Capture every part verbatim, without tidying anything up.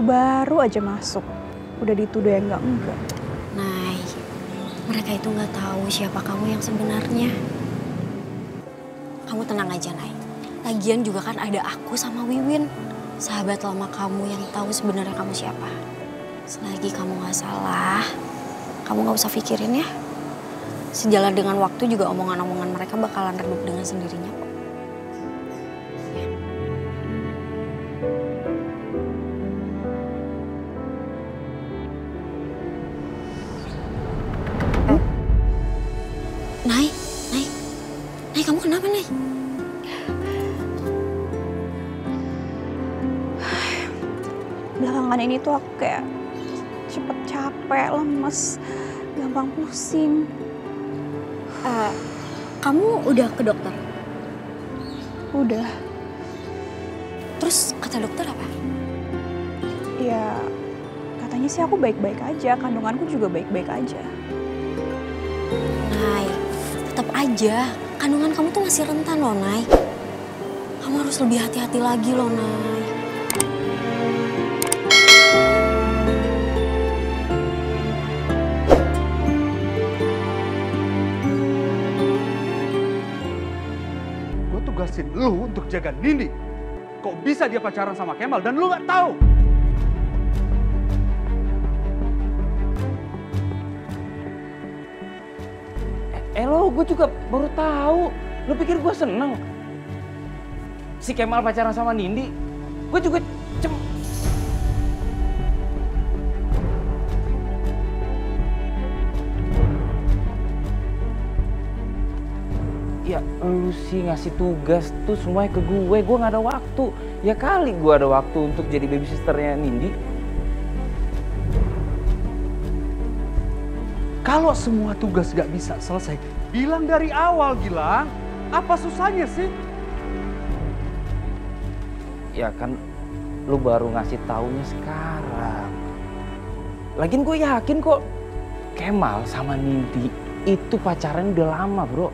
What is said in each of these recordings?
baru aja masuk, udah dituduh yang enggak-enggak. Nay, mereka itu nggak tahu siapa kamu yang sebenarnya. Kamu tenang aja, Nay. Lagian juga kan ada aku sama Wiwin, sahabat lama kamu yang tahu sebenarnya kamu siapa. Selagi kamu nggak salah, kamu nggak usah pikirin ya. Sejalan dengan waktu juga omongan-omongan mereka bakalan redup dengan sendirinya kok. Ya. Eh. Nay, Nay, Nay kamu kenapa, Nay? Belakangan ini tuh aku kayak cepet capek, lemes, gampang pusing. Uh, kamu udah ke dokter? Udah. Terus kata dokter apa? Ya katanya sih aku baik-baik aja, kandunganku juga baik-baik aja. Nay, tetap aja kandungan kamu tuh masih rentan loh, Nay. Kamu harus lebih hati-hati lagi loh, Nay. Tugasin lu untuk jaga Nindi. Kok bisa dia pacaran sama Kemal dan lu nggak tahu? Eh lo, gue juga baru tahu. Lu pikir gue seneng si Kemal pacaran sama Nindi? Gue juga cem... Ya lu sih ngasih tugas tuh semuanya ke gue, gue gak ada waktu. Ya kali gue ada waktu untuk jadi babysisternya Nindi. Kalau semua tugas gak bisa selesai, bilang dari awal, Gilang. Apa susahnya sih? Ya kan lu baru ngasih taunya sekarang. Lagian gue yakin kok Kemal sama Nindi itu pacaran udah lama, bro.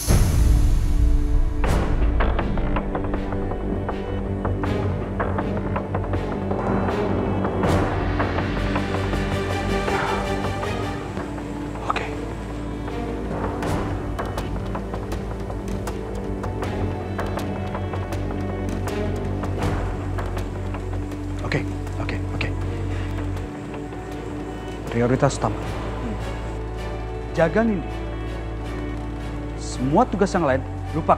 Oke, oke, oke. Prioritas utama. Jaga Nindi. Semua tugas yang lain, lupakan.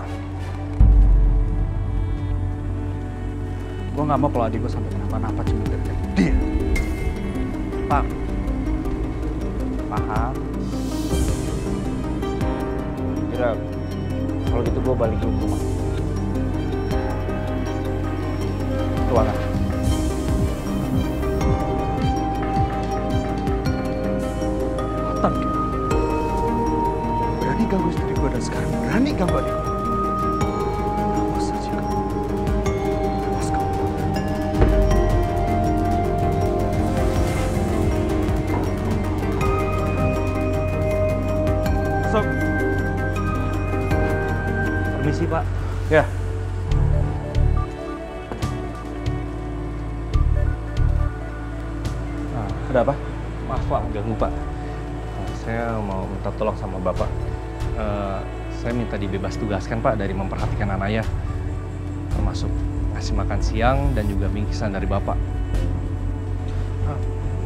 Gue gak mau kalau adik gue sampai kenapa-napa cuma gara-gara dia. Paham? Paham. Kira kalau gitu gue balik dulu ke rumah. Ruangan. Berani ganggu istri gue dan sekarang berani ganggu adik gue. Awas aja kamu. Awas kamu. So. Permisi, Pak. Ya. Nah, ada apa? Maaf Pak, ganggu Pak. Saya mau minta tolong sama Bapak. Uh, saya minta dibebas tugaskan Pak dari memperhatikan Anaya. Termasuk ngasih makan siang dan juga bingkisan dari Bapak. Uh,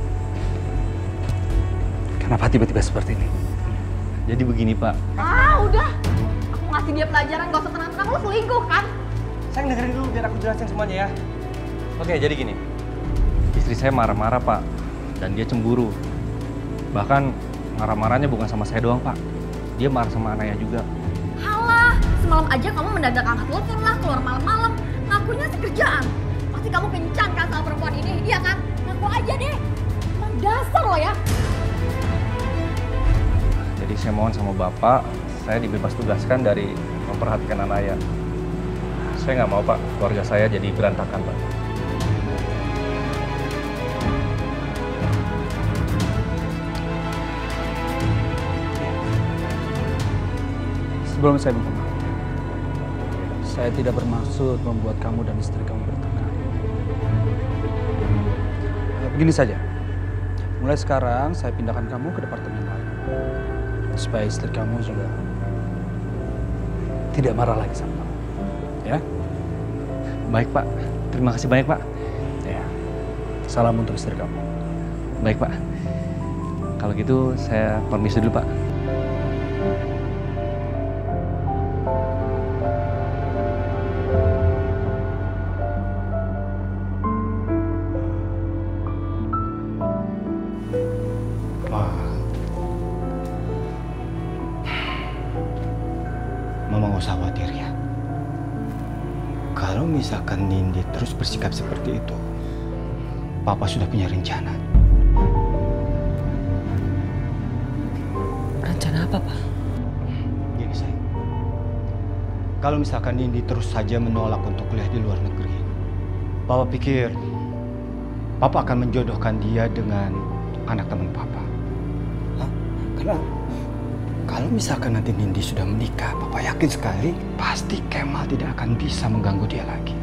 kenapa tiba-tiba seperti ini? Jadi begini Pak. Ah udah, aku ngasih dia pelajaran gak usah tenang-tenang, lu selingkuh kan? Saya dengerin dulu biar aku jelasin semuanya ya. Oke, jadi gini. Istri saya marah-marah Pak, dan dia cemburu. Bahkan marah-marahnya bukan sama saya doang, Pak. Dia marah sama Anaya juga. Halah, semalam aja kamu mendadak angkat telepon lah, keluar malam-malam. Ngakunya sekerjaan. Pasti kamu kencan kan sama perempuan ini, iya kan? Ngaku aja deh. Emang dasar lo ya. Jadi saya mohon sama Bapak, saya dibebas tugaskan dari memperhatikan Anaya. Saya nggak mau, Pak, keluarga saya jadi berantakan, Pak. Sebelum saya minta maaf, saya tidak bermaksud membuat kamu dan istri kamu bertengkar. Begini saja, mulai sekarang saya pindahkan kamu ke departemen lain. Supaya istri kamu juga tidak marah lagi sama kamu. Ya? Baik Pak, terima kasih banyak Pak. Ya. Salam untuk istri kamu. Baik Pak, kalau gitu saya permisi dulu Pak. Mama nggak usah khawatir ya. Kalau misalkan Nindi terus bersikap seperti itu, Papa sudah punya rencana. Rencana apa, Pak? Gini sayang, kalau misalkan Nindi terus saja menolak untuk kuliah di luar negeri, Papa pikir Papa akan menjodohkan dia dengan anak teman Papa. Hah? Kenapa? Kalau misalkan nanti Nindi sudah menikah, Papa yakin sekali pasti Kemal tidak akan bisa mengganggu dia lagi.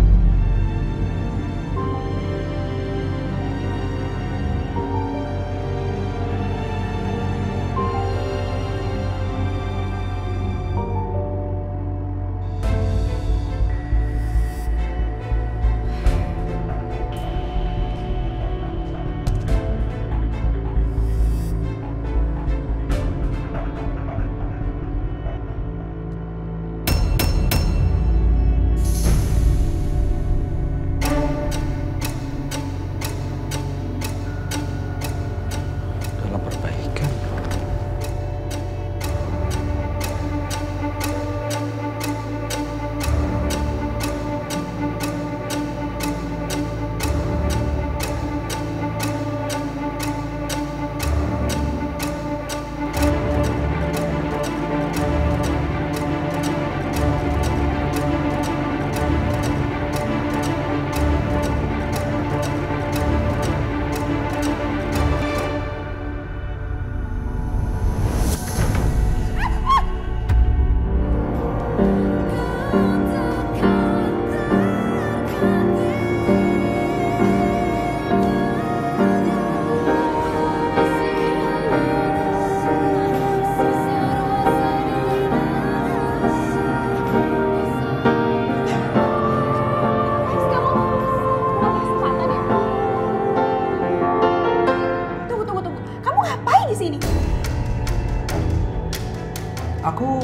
Aku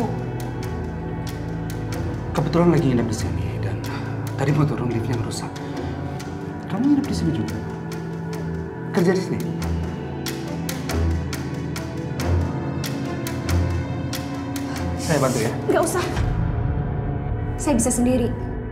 kebetulan lagi nginep di sini dan tadi mau turun liftnya rusak. Kamu nginep di sini juga? Kerja di sini? Saya bantu ya? Nggak usah. Saya bisa sendiri.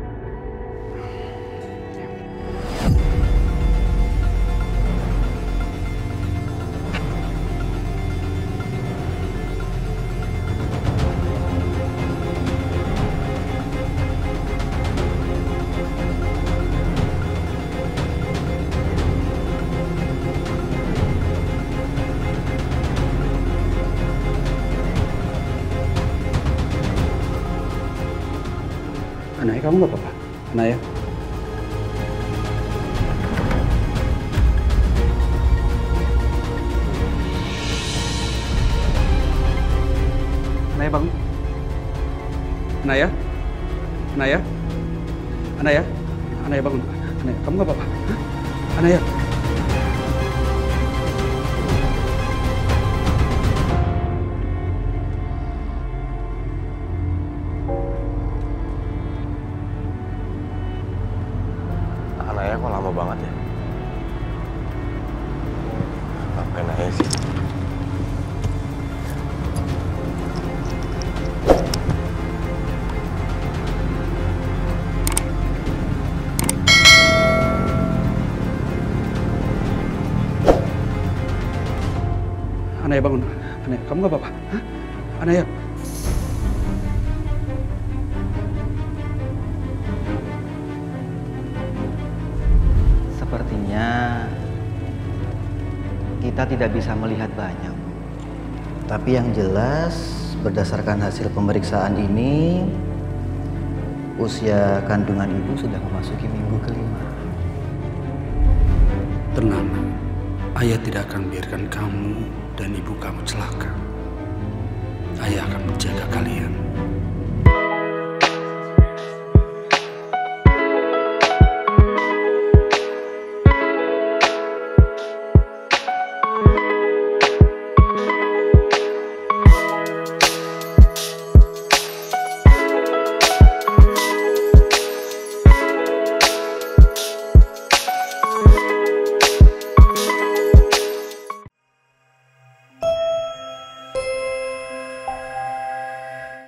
Anaya, kamu nggak apa-apa? Anaya? Anaya bangun. Anaya? Anaya? Anaya? Anaya bangun. Anaya, kamu nggak apa-apa? Hah? Anaya? Anaya kok lama banget ya? Ngapain aja sih? Anaya bangun. Anaya, kamu nggak apa-apa? Hah? Anaya? Sepertinya kita tidak bisa melihat banyak. Tapi yang jelas berdasarkan hasil pemeriksaan ini, usia kandungan ibu sudah memasuki minggu kelima. Tenang. Ayah tidak akan biarkan kamu dan ibu kamu celaka. Ayah akan menjaga kalian.